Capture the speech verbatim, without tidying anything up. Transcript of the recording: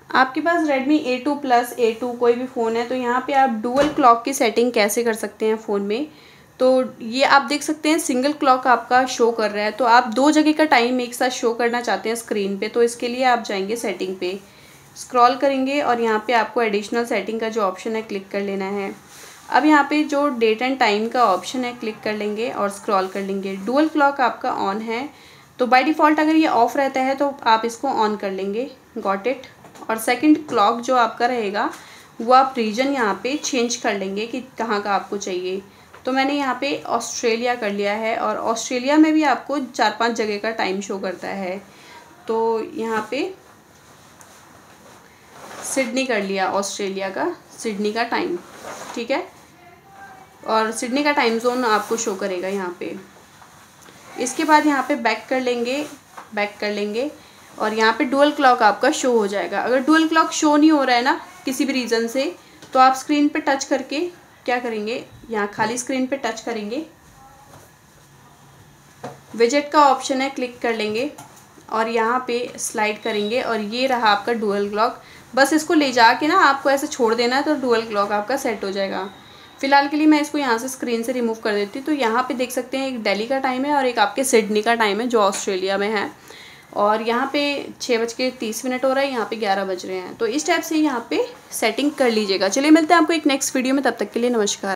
आपके पास Redmi A two plus A two कोई भी फ़ोन है तो यहाँ पे आप डुअल क्लॉक की सेटिंग कैसे कर सकते हैं फ़ोन में। तो ये आप देख सकते हैं सिंगल क्लॉक आपका शो कर रहा है, तो आप दो जगह का टाइम एक साथ शो करना चाहते हैं स्क्रीन पे, तो इसके लिए आप जाएंगे सेटिंग पे, स्क्रॉल करेंगे और यहाँ पे आपको एडिशनल सेटिंग का जो ऑप्शन है क्लिक कर लेना है। अब यहाँ पे जो डेट एंड टाइम का ऑप्शन है क्लिक कर लेंगे और स्क्रॉल कर लेंगे। डुअल क्लॉक आपका ऑन है तो बाय डिफ़ॉल्ट अगर ये ऑफ़ रहता है तो आप इसको ऑन कर लेंगे, गॉट इट। और सेकंड क्लॉक जो आपका रहेगा वो आप रीजन यहाँ पे चेंज कर लेंगे कि कहाँ का आपको चाहिए। तो मैंने यहाँ पे ऑस्ट्रेलिया कर लिया है और ऑस्ट्रेलिया में भी आपको चार पांच जगह का टाइम शो करता है, तो यहाँ पे सिडनी कर लिया, ऑस्ट्रेलिया का सिडनी का टाइम, ठीक है। और सिडनी का टाइम जोन आपको शो करेगा यहाँ पे। इसके बाद यहाँ पे बैक कर लेंगे, बैक कर लेंगे और यहाँ पे डुअल क्लॉक आपका शो हो जाएगा। अगर डुअल क्लॉक शो नहीं हो रहा है ना किसी भी रीज़न से, तो आप स्क्रीन पे टच करके क्या करेंगे, यहाँ खाली स्क्रीन पे टच करेंगे, विजेट का ऑप्शन है क्लिक कर लेंगे और यहाँ पे स्लाइड करेंगे और ये रहा आपका डुअल क्लॉक। बस इसको ले जाके ना आपको ऐसे छोड़ देना है तो डुअल क्लॉक आपका सेट हो जाएगा। फ़िलहाल के लिए मैं इसको यहाँ से स्क्रीन से रिमूव कर देती हूँ। तो यहाँ पे देख सकते हैं एक दिल्ली का टाइम है और एक आपके सिडनी का टाइम है जो ऑस्ट्रेलिया में है, और यहाँ पे छः बज के तीस मिनट हो रहा है, यहाँ पे ग्यारह बज रहे हैं। तो इस टाइप से यहाँ पे सेटिंग कर लीजिएगा। चलिए मिलते हैं आपको एक नेक्स्ट वीडियो में, तब तक के लिए नमस्कार।